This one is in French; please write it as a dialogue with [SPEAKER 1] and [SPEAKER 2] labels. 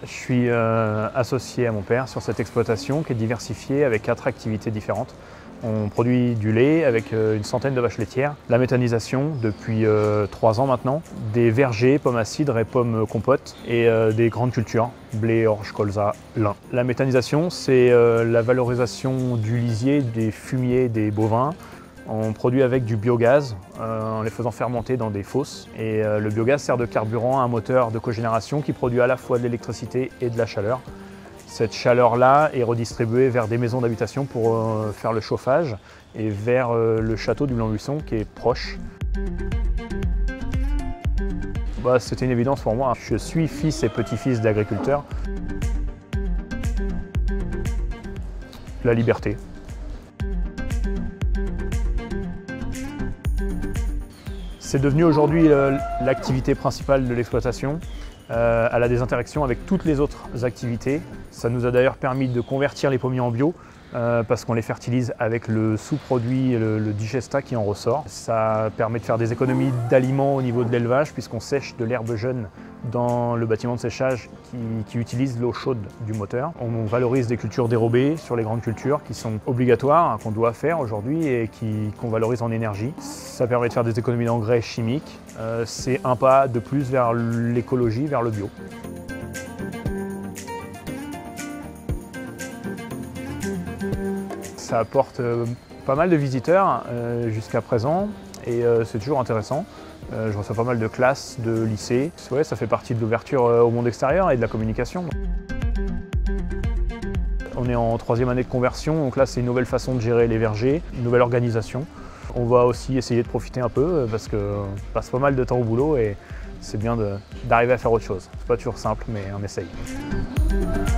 [SPEAKER 1] Je suis associé à mon père sur cette exploitation qui est diversifiée avec 4 activités différentes. On produit du lait avec une centaine de vaches laitières, la méthanisation depuis 3 ans maintenant, des vergers, pommes à cidre et pommes compotes et des grandes cultures, blé, orge, colza, lin. La méthanisation, c'est la valorisation du lisier, des fumiers des bovins. On produit avec du biogaz en les faisant fermenter dans des fosses. Et le biogaz sert de carburant à un moteur de cogénération qui produit à la fois de l'électricité et de la chaleur. Cette chaleur-là est redistribuée vers des maisons d'habitation pour faire le chauffage et vers le château du Blanc-Buisson qui est proche. C'était une évidence pour moi. Je suis fils et petit-fils d'agriculteurs. La liberté. C'est devenu aujourd'hui l'activité principale de l'exploitation. Elle a des interactions avec toutes les autres activités. Ça nous a d'ailleurs permis de convertir les pommiers en bio parce qu'on les fertilise avec le sous-produit, le digesta qui en ressort. Ça permet de faire des économies d'aliments au niveau de l'élevage puisqu'on sèche de l'herbe jeune dans le bâtiment de séchage qui utilise l'eau chaude du moteur. On valorise des cultures dérobées sur les grandes cultures qui sont obligatoires, qu'on doit faire aujourd'hui et qu'on valorise en énergie. Ça permet de faire des économies d'engrais chimiques. C'est un pas de plus vers l'écologie, vers le bio. Ça apporte pas mal de visiteurs jusqu'à présent et c'est toujours intéressant. Je reçois pas mal de classes, de lycées. Ouais, ça fait partie de l'ouverture au monde extérieur et de la communication. On est en 3e année de conversion, donc là c'est une nouvelle façon de gérer les vergers, une nouvelle organisation. On va aussi essayer de profiter un peu parce qu'on passe pas mal de temps au boulot et c'est bien d'arriver à faire autre chose. C'est pas toujours simple mais on essaye.